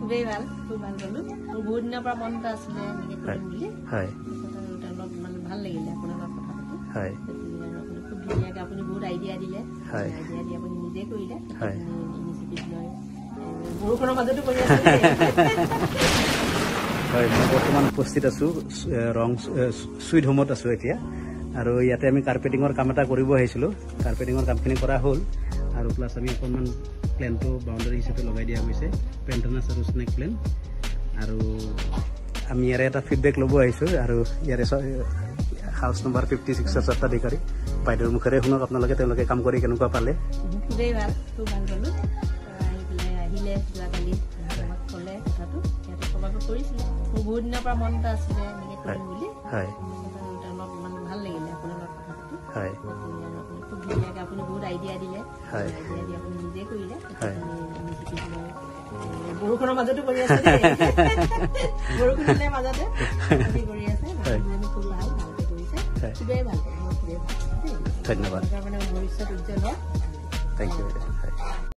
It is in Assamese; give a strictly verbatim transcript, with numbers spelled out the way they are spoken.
খুবেই ভাল খুব ভাল পালো মোৰ বহুত দিনৰ পৰা মন এটা আছিলে এনেকৈ কৰিম বুলি হয় অলপ মানে ভাল লাগিলে আপোনাৰ লগত কথা পাতি হয় খুব ধুনীয়াকৈ আপুনি বহুত আইডিয়া দিলে হয় আইডিয়া দি আপুনি নিজে কৰিলে হয় ইনিচিয়েটিভ লৈ বৰষুণৰ মাজতো কৰি আছে হয় মই বৰ্তমান উপস্থিত আছোঁ ৰং চুইট হোমত আছোঁ এতিয়া আৰু ইয়াতে আমি কাৰ্পেটিঙৰ কাম এটা কৰিব আহিছিলোঁ কাৰ্পেটিঙৰ কামখিনি কৰা হ'ল আৰু প্লাছ আমি অকণমান প্লেনটো বাউণ্ডাৰী হিচাপে লগাই দিয়া গৈছে পেণ্টানাছ আৰু স্নেক প্লেন আৰু আমি ইয়াৰে এটা ফিডবেক ল'ব আহিছোঁ আৰু ইয়াৰে হাউচ নম্বৰ ফিফটি ছিক্সৰ স্বত্বাধিকাৰী বাইদেউৰ মুখেৰে শুনক আপোনালোকে তেওঁলোকে কাম কৰি কেনেকুৱা পালে খুবেই ভাল খুব ভাল পালোঁ আহি পেলাই আহিলে যোৱাকালি ক'লে কথাটো সিহঁতে সভাটো কৰিছিলে মোৰ বহুত দিনৰ পৰা মন এটা আছিলে এনেকৈ কৰিম বুলি হয় অলপ মানে ভাল লাগিলে আপোনাৰ লগত কথা পাতি হয় খুব ধুনীয়াকৈ আপুনি বহুত আইডিয়া দিলে হয় আইডিয়া দি আপুনি নিজে কৰিলে হয় বৰষুণৰ মাজতো কৰি আছে বৰষুণ দিলে মাজতে কৰি আছে খুব ভাল ভালকৈ কৰিছে খুবেই ভাল খুবেই ভাল ধন্যবাদ মানে ভৱিষ্যত উজ্জ্বল হওক থেংক ইউ